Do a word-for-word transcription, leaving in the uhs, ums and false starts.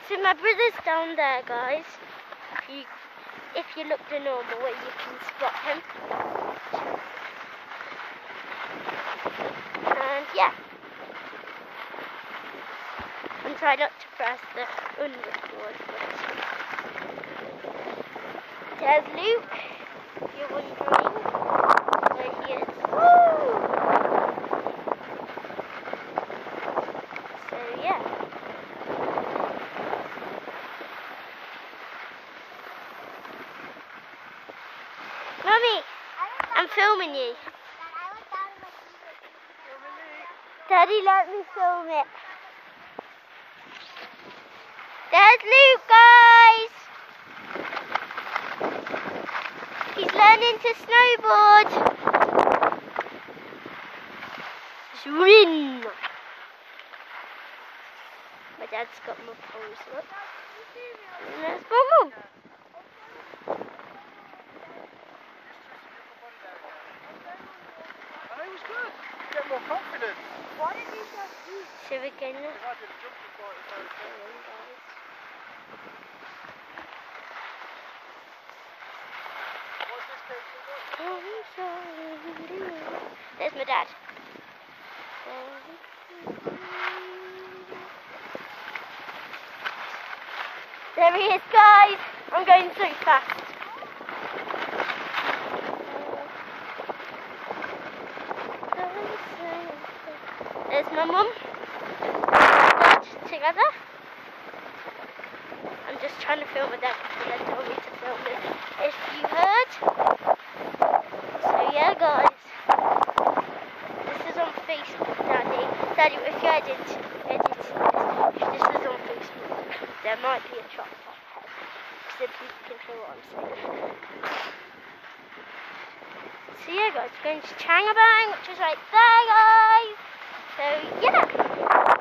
So my brother's down there, guys. If you, if you look the normal way, you can spot him. And yeah. And try not to press the unrecord button. There's Luke, if you're wondering where he is. Woo! So yeah. Mummy, I'm filming you. Daddy, let me film it. There's Luke, guys. He's learning to snowboard. Swing. My dad's got my poles up. And let's go. It was good. Get more confidence. Why did you just do? Should we go now? I did a jumping ball. There's my dad. There he is, guys. I'm going so fast. There's my mum and dad together. I'm just trying to film with them because they told me to film it. If you heard. So yeah, guys. This is on Facebook, Daddy. Daddy, if you edit, edit this, if this is on Facebook, there might be a chop top head. So people can hear what I'm saying. So yeah, guys, we're going to Changabang, which is right there, guys. So yeah.